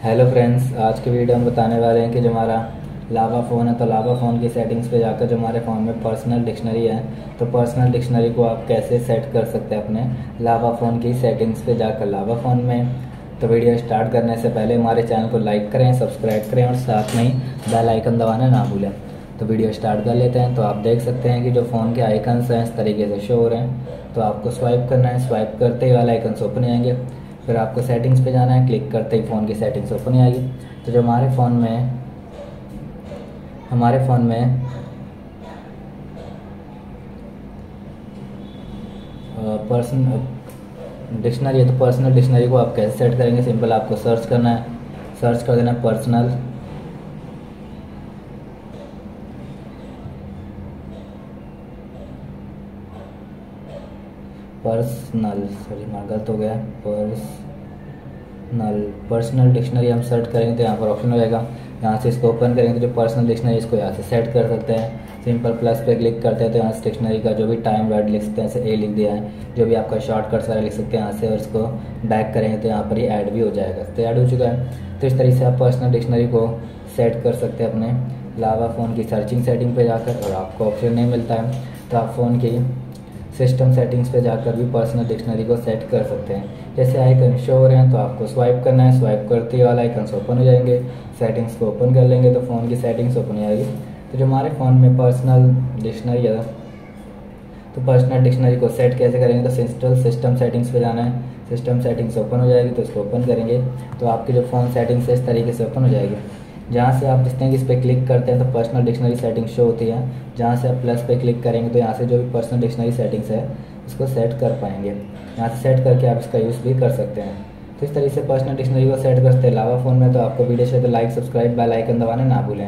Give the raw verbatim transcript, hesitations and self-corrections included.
Hello friends, आज के video में बताने वाले हैं कि जो हमारा लावा फ़ोन है तो लावा फ़ोन की सेटिंग्स पे जाकर जो हमारे फ़ोन में पर्सनल डिक्शनरी है तो पर्सनल डिक्शनरी को आप कैसे सेट कर सकते हैं अपने लावा फ़ोन की सेटिंग्स पे जाकर लावा फ़ोन में। तो वीडियो स्टार्ट करने से पहले हमारे चैनल को लाइक करें, सब्सक्राइब करें और साथ में ही बेल आइकन दबाना ना भूलें। तो वीडियो स्टार्ट कर लेते हैं। तो आप देख सकते हैं कि जो फ़ोन के आइकन्स हैं इस तरीके से शो हो रहे हैं। तो आपको स्वाइप करना है, स्वाइप करते ही वाले आइकन्स ओपन आएंगे। फिर आपको सेटिंग्स पे जाना है, क्लिक करते ही फ़ोन की सेटिंग्स ओपन आएगी। तो जो हमारे फ़ोन में हमारे फ़ोन में पर्सनल डिक्शनरी है तो पर्सनल डिक्शनरी को आप कैसे सेट करेंगे? सिंपल आपको सर्च करना है, सर्च कर देना पर्सनल पर्सनल सॉरी मार गलत हो गया पर्सनल पर्सनल डिक्शनरी हम सर्च करेंगे तो यहाँ पर ऑप्शन हो जाएगा। यहाँ से इसको ओपन करेंगे तो जो पर्सनल डिक्शनरी इसको यहाँ से सेट कर सकते हैं। सिंपल प्लस पे क्लिक करते हैं तो यहाँ से डिक्शनरी का जो भी टाइम वर्ड लिख सकते हैं, जैसे ए लिख दिया है, जो भी आपका शॉर्टकट सारा लिख सकते हैं यहाँ से, और इसको बैक करेंगे तो यहाँ पर ही ऐड भी हो जाएगा। तो ऐड हो चुका है। तो इस तरीके से आप पर्सनल डिक्शनरी को सेट कर सकते हैं अपने लावा फ़ोन की सर्चिंग सेटिंग पे जाकर। और आपको ऑप्शन नहीं मिलता है तो आप फ़ोन की सिस्टम सेटिंग्स पे जाकर भी पर्सनल डिक्शनरी को सेट कर सकते हैं। जैसे आइकन शो हो रहे हैं तो आपको स्वाइप करना है, स्वाइप करते ही वाला आइकन्स ओपन हो जाएंगे। सेटिंग्स को ओपन कर लेंगे तो फ़ोन की सेटिंग्स ओपन हो जाएगी। तो जो हमारे फ़ोन में पर्सनल डिक्शनरी है तो पर्सनल डिक्शनरी को सेट कैसे करेंगे? तो सिंपल सिस्टम सेटिंग्स पे जाना है, सिस्टम सेटिंग्स ओपन हो जाएगी। तो इसको ओपन करेंगे तो आपकी जो फ़ोन सेटिंग्स है इस तरीके से ओपन हो जाएगी। जहाँ से आप देखते हैं कि इस पर क्लिक करते हैं तो पर्सनल डिक्शनरी सेटिंग शो होती है। जहाँ से आप प्लस पे क्लिक करेंगे तो यहाँ से जो भी पर्सनल डिक्शनरी सेटिंग्स है उसको सेट कर पाएंगे। यहाँ से सेट करके आप इसका यूज़ भी कर सकते हैं। तो इस तरीके से पर्सनल डिक्शनरी को सेट करते हैं लावा फ़ोन में। तो आपको वीडियो चाहिए तो लाइक, सब्सक्राइब, बेल आइकन दबाना ना भूलें।